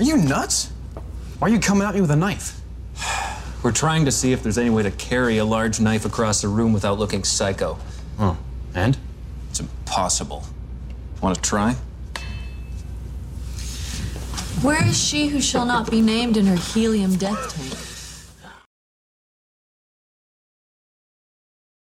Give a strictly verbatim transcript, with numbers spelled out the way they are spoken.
Are you nuts? Why are you coming at me with a knife? We're trying to see if there's any way to carry a large knife across a room without looking psycho. Oh, and? It's impossible. Want to try? Where is she who shall not be named in her helium death tank?